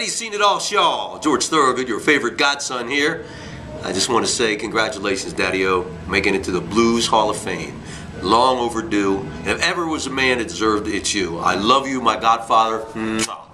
Daddy's seen it all, Shaw. George Thorogood, your favorite godson here. I just want to say congratulations, Daddy-O, making it to the Blues Hall of Fame. Long overdue. And if ever was a man that deserved it, it's you. I love you, my godfather. Mwah.